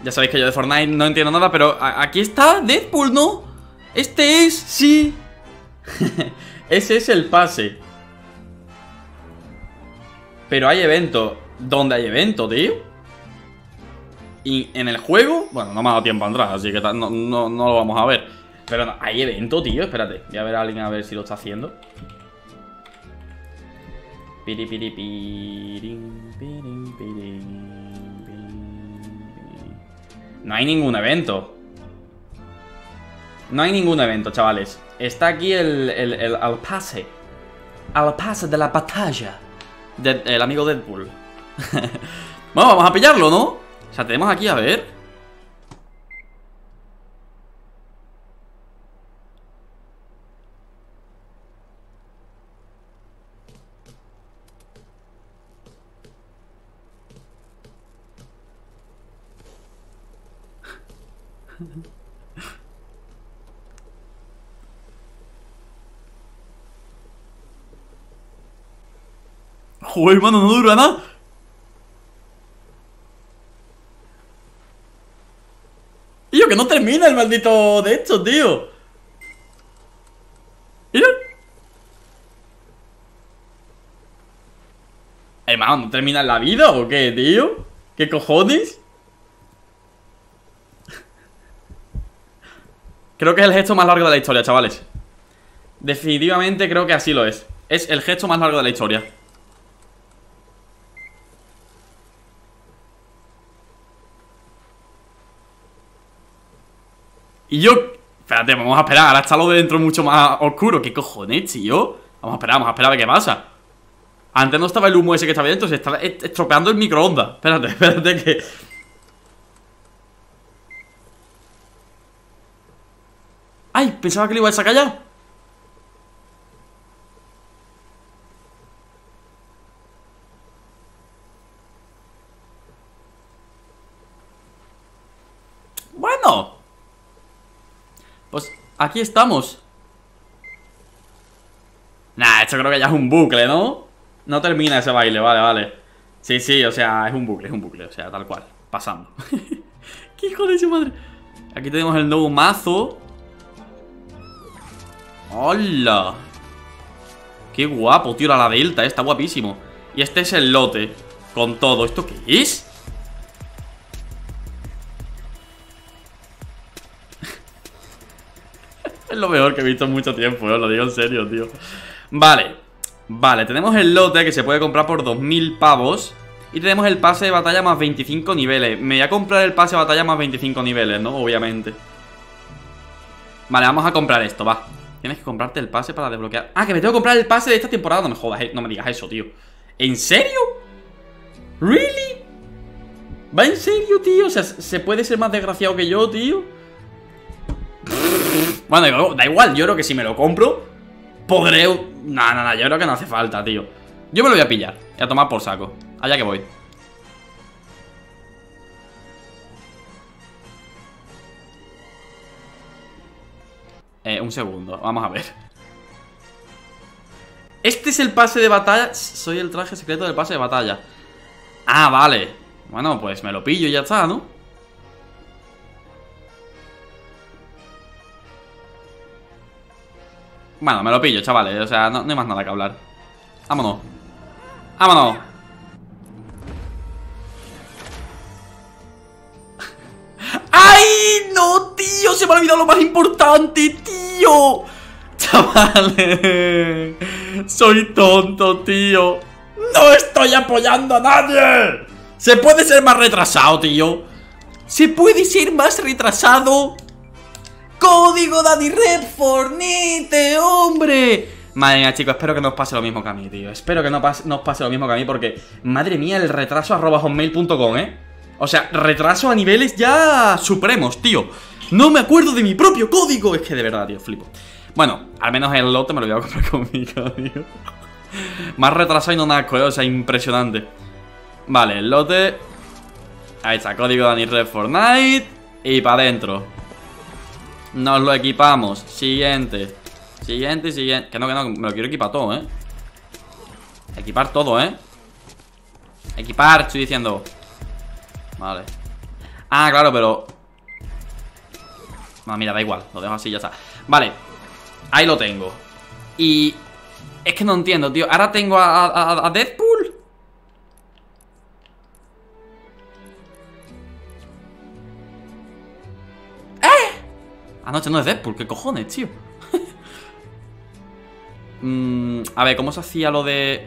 Ya sabéis que yo de Fortnite no entiendo nada, pero aquí está Deadpool, ¿no? Este es, sí. Ese es el pase. Pero hay evento. ¿Dónde hay evento, tío? Y en el juego, bueno, no me ha dado tiempo a entrar, así que no lo vamos a ver. Pero no, hay evento, tío, espérate. Voy a ver a alguien a ver si lo está haciendo. No hay ningún evento. No hay ningún evento, chavales. Está aquí el pase. Al pase de la batalla. El amigo Deadpool. Bueno, vamos a pillarlo, ¿no? O sea, tenemos aquí, a ver. Joder, hermano, no dura nada. Tío, que no termina el maldito de esto, tío. Mira. Hermano, ¿no termina en la vida o qué, tío? ¿Qué cojones? Creo que es el gesto más largo de la historia, chavales. Definitivamente creo que así lo es. Es el gesto más largo de la historia. Y yo... Espérate, vamos a esperar. Ahora está lo de dentro mucho más oscuro. ¿Qué cojones, tío? Vamos a esperar a ver qué pasa. Antes no estaba el humo ese que estaba dentro. Se está estropeando el microondas. Espérate que... ¡Ay! Pensaba que le iba a sacar ya. Bueno, pues aquí estamos. Nah, esto creo que ya es un bucle, ¿no? No termina ese baile, vale. Sí, o sea, es un bucle, o sea, tal cual, pasando. ¡Qué hijo de su madre! Aquí tenemos el nuevo mazo. ¡Hola! ¡Qué guapo, tío! La delta, está guapísimo. Y este es el lote, con todo. ¿Esto qué es? Es lo mejor que he visto en mucho tiempo, os lo digo en serio, tío. Vale, tenemos el lote que se puede comprar por 2000 pavos. Y tenemos el pase de batalla más 25 niveles. Me voy a comprar el pase de batalla más 25 niveles, ¿no? Obviamente. Vale, vamos a comprar esto, va. Tienes que comprarte el pase para desbloquear. Ah, que me tengo que comprar el pase de esta temporada. No me jodas, no me digas eso, tío. ¿En serio? ¿Really? ¿Va en serio, tío? O sea, ¿se puede ser más desgraciado que yo, tío? Bueno, da igual, yo creo que si me lo compro podré... No, yo creo que no hace falta, tío. Yo me lo voy a pillar y a tomar por saco. Allá que voy. Un segundo, vamos a ver. Este es el pase de batalla. Soy el traje secreto del pase de batalla. Ah, vale. Bueno, pues me lo pillo y ya está, ¿no? Bueno, me lo pillo, chavales. O sea, no hay más nada que hablar. Vámonos. ¡Vámonos! ¡Ay! ¡No, tío! Se me ha olvidado lo más importante, tío. Chavales, soy tonto, tío. No estoy apoyando a nadie. Se puede ser más retrasado, tío. Se puede ser más retrasado. Código Dani Redford, ¡nite, hombre! Madre mía, chicos, espero que no os pase lo mismo que a mí, tío. Espero que no os pase lo mismo que a mí porque... Madre mía, el retraso @hotmail.com, O sea, retraso a niveles ya supremos, tío. No me acuerdo de mi propio código. Es que de verdad, tío, flipo. Bueno, al menos el lote me lo voy a comprar conmigo, tío. Más retrasado y no nazco, o sea, impresionante. Vale, el lote. Ahí está, código Dani Redford Night. Y para adentro. Nos lo equipamos. Siguiente. Siguiente. Que no, me lo quiero equipar todo, Equipar todo, Equipar, estoy diciendo. Vale. Ah, claro, pero... No, mira, da igual, lo dejo así, ya está. Vale, ahí lo tengo. Y... es que no entiendo, tío. Ahora tengo a Deadpool. Anoche no es Deadpool, ¿qué cojones, tío? A ver, ¿cómo se hacía lo de...?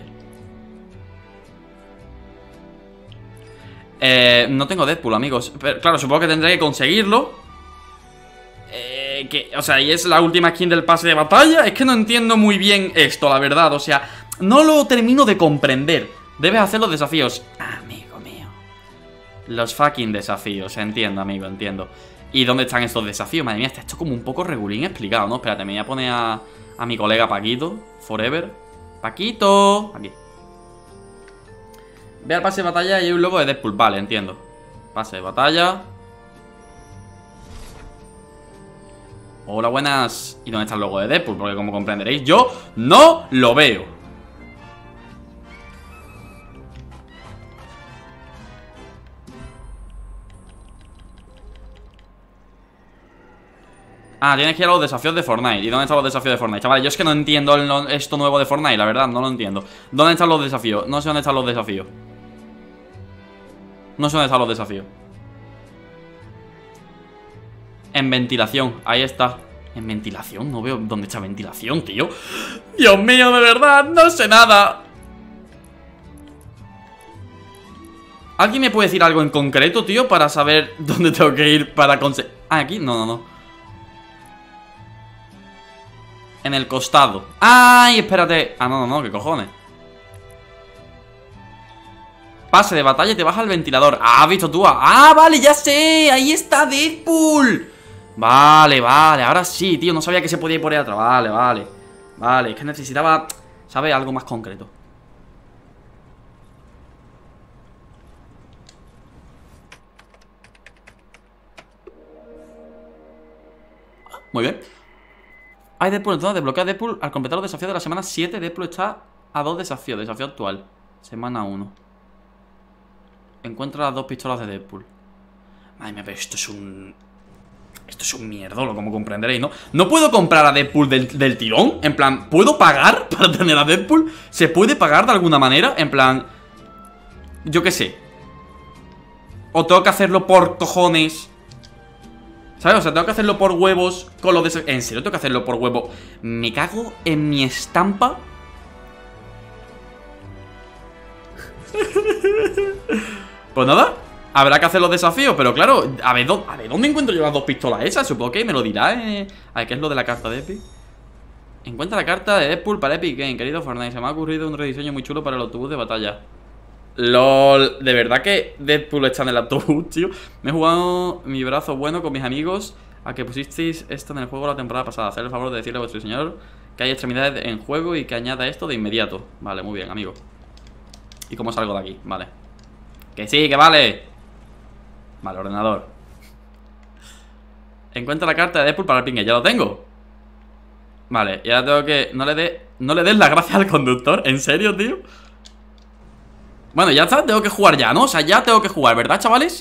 No tengo Deadpool, amigos. Pero, claro, supongo que tendré que conseguirlo. O sea, y es la última skin del pase de batalla. Es que no entiendo muy bien esto, la verdad. O sea, no lo termino de comprender. Debes hacer los desafíos. Amigo mío. Los fucking desafíos, entiendo, amigo, entiendo. ¿Y dónde están estos desafíos? Madre mía, está hecho como un poco regulín explicado, ¿no? Espérate, me voy a poner a mi colega Paquito. Forever. Paquito. Aquí. Ve al pase de batalla y hay un logo de Deadpool. Vale, entiendo. Pase de batalla. Hola, buenas. ¿Y dónde está el logo de Deadpool? Porque como comprenderéis, yo no lo veo. Ah, tienes que ir a los desafíos de Fortnite. ¿Y dónde están los desafíos de Fortnite? Chavales, yo es que no entiendo esto nuevo de Fortnite, la verdad, no lo entiendo. ¿Dónde están los desafíos? No sé dónde están los desafíos. No sé dónde están los desafíos. En ventilación, ahí está. En ventilación, no veo dónde está ventilación, tío. Dios mío, de verdad, no sé nada. ¿Alguien me puede decir algo en concreto, tío? Para saber dónde tengo que ir para conseguir... Ah, aquí, no. En el costado. ¡Ay, espérate! Ah, no, ¿qué cojones? Pase de batalla y te baja el ventilador. Ah, ¿has visto tú? Ah, vale, ya sé. Ahí está Deadpool. Vale, ahora sí, tío. No sabía que se podía ir por ahí atrás. Vale, es que necesitaba, ¿sabes? Algo más concreto. Muy bien. Hay Deadpool, entonces desbloquea Deadpool al completar los desafíos de la semana 7. Deadpool está a 2 desafíos. Desafío actual. Semana 1. Encuentra las 2 pistolas de Deadpool. Madre mía, pero esto es un mierdolo, como comprenderéis, ¿no? No puedo comprar a Deadpool del tirón. En plan, ¿puedo pagar para tener a Deadpool? ¿Se puede pagar de alguna manera? En plan, yo qué sé. ¿O tengo que hacerlo por cojones? ¿Sabes? O sea, tengo que hacerlo por huevos con los desafíos. ¿En serio tengo que hacerlo por huevo? Me cago en mi estampa. Pues nada, habrá que hacer los desafíos. Pero claro, a ver ¿dónde encuentro yo las 2 pistolas esas? Supongo que me lo dirá, A ver, ¿qué es lo de la carta de Epic? Encuentra la carta de Deadpool para Epic Game. Querido Fortnite, se me ha ocurrido un rediseño muy chulo para el autobús de batalla. LOL, de verdad que Deadpool está en el autobús, tío. Me he jugado mi brazo bueno con mis amigos a que pusisteis esto en el juego la temporada pasada. Hacer el favor de decirle a vuestro señor que hay extremidades en juego y que añada esto de inmediato. Vale, muy bien, amigo. ¿Y cómo salgo de aquí? Vale. Que sí, que vale. Vale, ordenador. Encuentra la carta de Deadpool para el pingue. Ya lo tengo. Vale, y ahora tengo que... No le des las gracias al conductor. ¿En serio, tío? Bueno, ya está, tengo que jugar ya, ¿no? O sea, ya tengo que jugar, ¿verdad, chavales?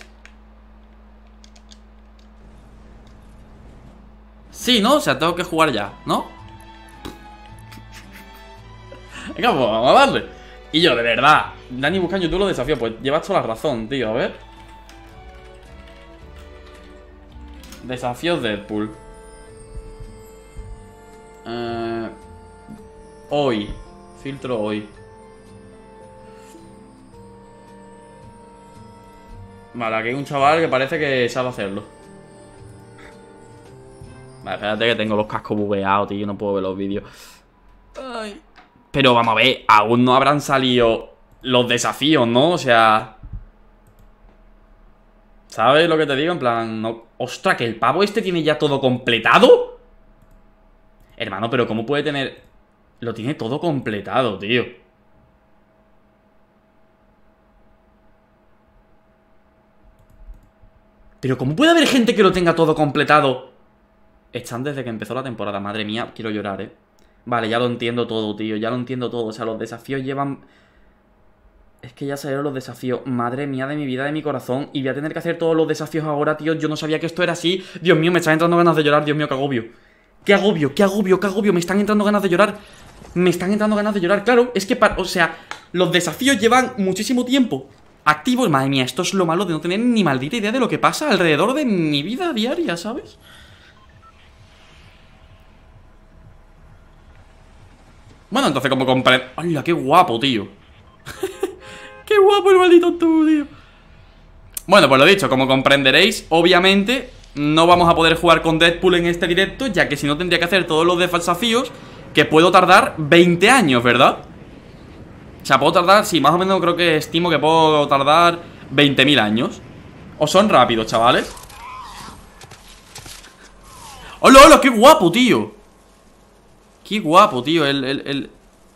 Sí, ¿no? O sea, tengo que jugar ya, ¿no? Venga, pues vamos a darle. Y yo, de verdad, Dani busca en YouTube los desafíos. Pues llevas toda la razón, tío, a ver. Desafíos Deadpool. Hoy. Filtro hoy. Vale, aquí hay un chaval que parece que sabe hacerlo. Vale, espérate que tengo los cascos bugueados, tío. No puedo ver los vídeos. Ay. Pero vamos a ver, aún no habrán salido los desafíos, ¿no? O sea... ¿Sabes lo que te digo? En plan, no... ¡Ostras! ¿Que el pavo este tiene ya todo completado? Hermano, pero ¿cómo puede tener...? Lo tiene todo completado, tío. Pero ¿cómo puede haber gente que lo tenga todo completado? Están desde que empezó la temporada. Madre mía, quiero llorar, Vale, ya lo entiendo todo, tío. Ya lo entiendo todo. O sea, los desafíos llevan... Es que ya salieron los desafíos. Madre mía de mi vida, de mi corazón. Y voy a tener que hacer todos los desafíos ahora, tío. Yo no sabía que esto era así. Dios mío, me están entrando ganas de llorar. Dios mío, qué agobio. Qué agobio, qué agobio, qué agobio. Me están entrando ganas de llorar. Me están entrando ganas de llorar. Claro, es que, o sea, los desafíos llevan muchísimo tiempo activos. Madre mía, esto es lo malo de no tener ni maldita idea de lo que pasa alrededor de mi vida diaria, ¿sabes? Bueno, entonces como compré... ¡Hala, qué guapo, tío! ¡Qué guapo el maldito tú, tío! Bueno, pues lo dicho, como comprenderéis, obviamente no vamos a poder jugar con Deadpool en este directo, ya que si no tendría que hacer todos los desafíos, que puedo tardar 20 años, ¿verdad? O sea, puedo tardar, sí, más o menos creo que estimo que puedo tardar 20.000 años. O son rápidos, chavales. ¡Hola, hola! ¡Qué guapo, tío! ¡Qué guapo, tío! El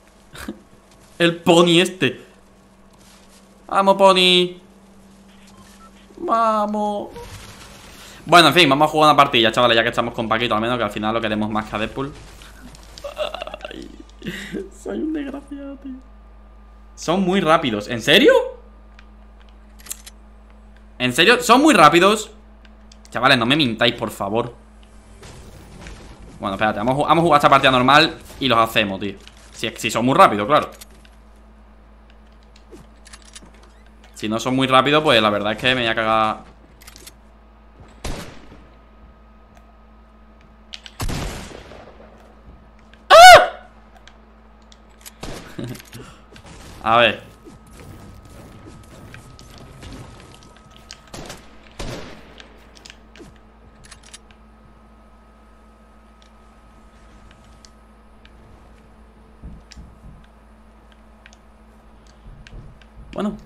pony este. Vamos, pony. Vamos. Bueno, en fin, vamos a jugar una partida, chavales, ya que estamos con Paquito, al menos, que al final lo queremos más que a Deadpool. Ay, soy un desgraciado, tío. Son muy rápidos. ¿En serio? ¿En serio? ¿Son muy rápidos? Chavales, no me mintáis, por favor. Bueno, espérate, vamos a jugar esta partida normal y los hacemos, tío. Si son muy rápidos, claro. Si no son muy rápidos, pues la verdad es que me voy a cagar. ¡Ah! A ver. Bueno.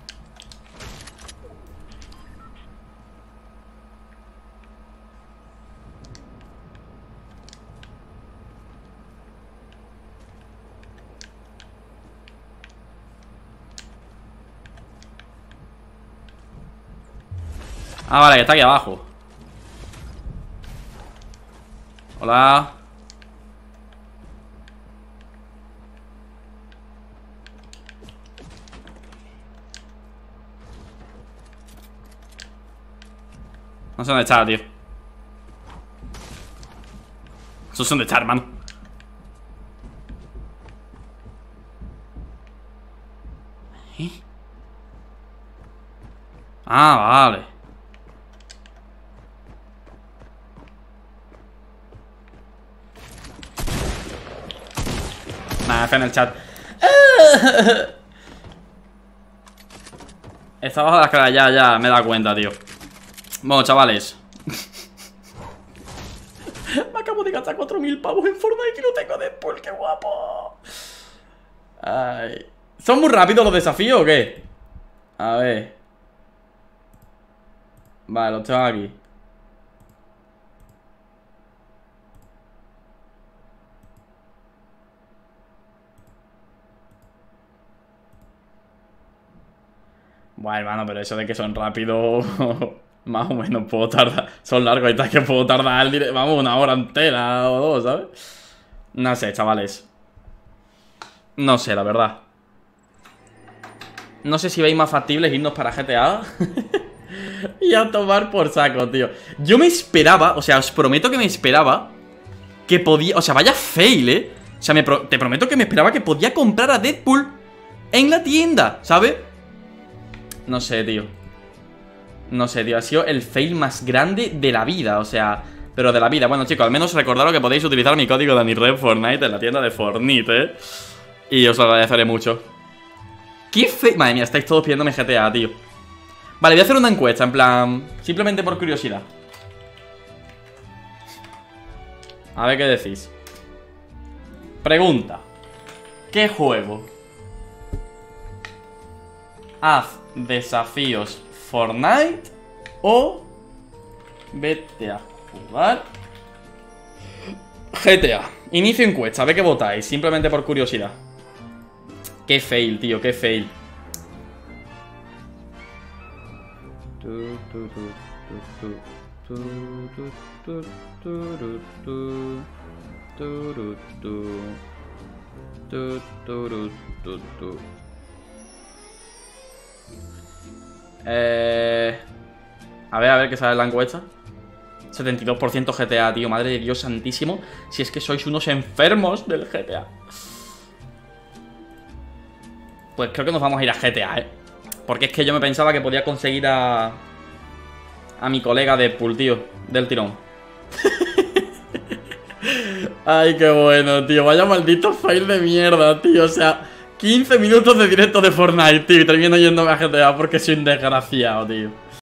Ah, vale, que está aquí abajo. Hola. No sé dónde está, tío. No sé dónde está, hermano. ¿Eh? Ah, vale. Nada, F en el chat. Está abajo de la escalera, ya, me he dado cuenta, tío. Bueno, chavales. Me acabo de gastar 4.000 pavos en Fortnite y no tengo Deadpool, qué guapo. Ay. ¿Son muy rápidos los desafíos o qué? A ver. Vale, los tengo aquí. Bueno, hermano, pero eso de que son rápidos, más o menos puedo tardar. Son largos y tal que puedo tardar, vamos, una hora entera o dos, ¿sabes? No sé, chavales. No sé, la verdad. No sé si veis más factibles irnos para GTA y a tomar por saco, tío. Yo me esperaba, o sea, os prometo que me esperaba que podía, o sea, vaya fail, ¿eh? O sea, te prometo que me esperaba que podía comprar a Deadpool en la tienda, ¿sabes? No sé, tío. No sé, tío, ha sido el fail más grande de la vida, o sea, pero de la vida. Bueno, chicos, al menos recordaros que podéis utilizar mi código DaniRed Fortnite en la tienda de Fortnite, ¿eh? Y os lo agradeceré mucho. ¡Qué fail! Madre mía, estáis todos pidiéndome GTA, tío. Vale, voy a hacer una encuesta, en plan, simplemente por curiosidad. A ver qué decís. Pregunta: ¿qué juego haz desafíos Fortnite o vete a jugar GTA? Inicio encuesta, a ver qué votáis, simplemente por curiosidad. Qué fail, tío, qué fail. A ver qué sale la encuesta. 72% GTA, tío. Madre de Dios santísimo. Si es que sois unos enfermos del GTA. Pues creo que nos vamos a ir a GTA, Porque es que yo me pensaba que podía conseguir a mi colega Deadpool, tío. Del tirón. Ay, qué bueno, tío. Vaya maldito fail de mierda, tío. O sea, 15 minutos de directo de Fortnite, tío. Y termino yéndome a GTA porque soy un desgraciado, tío.